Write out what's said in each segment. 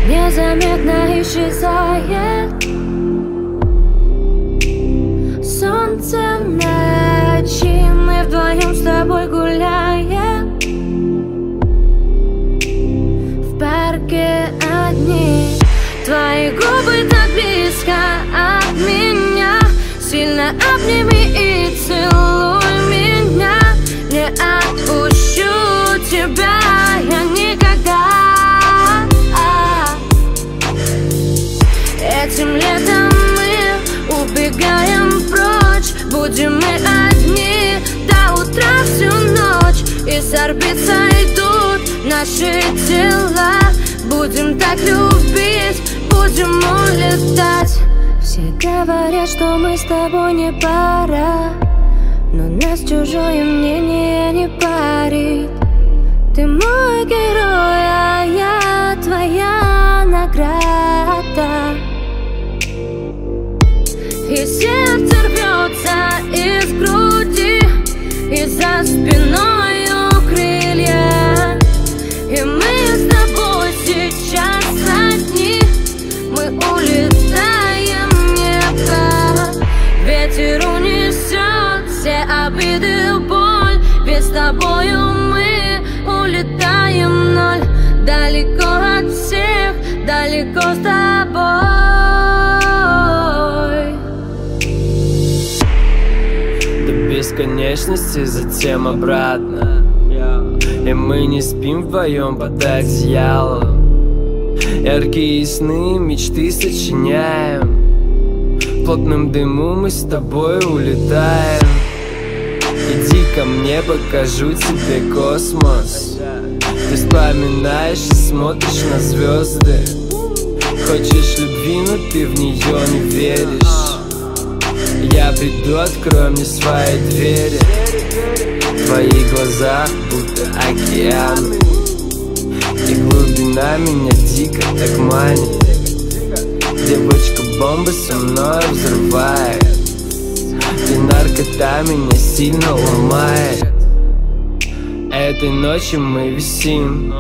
незаметно исчезает. Солнце в ночи, мы вдвоем с тобой гуляем. В парке одни, твои губы так близко от меня. Сильно обними и целуй меня. Не отпущу тебя я никогда. Этим летом мы убегаем прочь. Будем мы одни до утра всю ночь. И с орбит сойдут наши тела. Будем так любить, будем улетать. Все говорят, что мы с тобой не пара, но нас чужое мнение не парит. Ты мой герой, а я твоя награда. И сердце рвется из груди, и за спиной крылья. И мы с тобой сейчас одни, мы улетаем в небо. Ветер унесет все обиды, боль, ведь с тобою мы улетаем в ноль. Далеко от всех, далеко с тобой. Бесконечности, затем обратно. И мы не спим вдвоем под одеялом. Яркие сны, мечты сочиняем. В плотном дыму мы с тобой улетаем. Иди ко мне, покажу тебе космос. Ты вспоминаешь и смотришь на звезды. Хочешь любви, но ты в нее не веришь. Я приду, открой мне свои двери. В твоих глазах будто океан, и глубина меня дико так манит. Девочка-бомба со мной взрывает. Ты наркота меня сильно ломает. Этой ночью мы висим.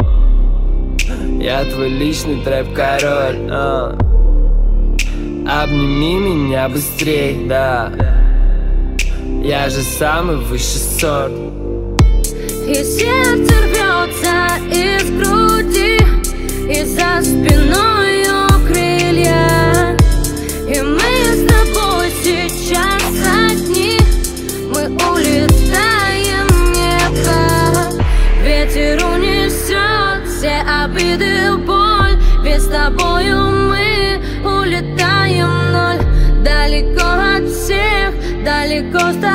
Я твой личный трэп-король. Обними меня быстрей, да. Я же самый высший сорт. И сердце рвется из груди, и за спиной крылья. И мы с тобой сейчас одни, мы улетаем в небо. Ветер унесет все обиды, боль, ведь с тобою мы улетаем в ноль. Далеко от всех, далеко с тобой.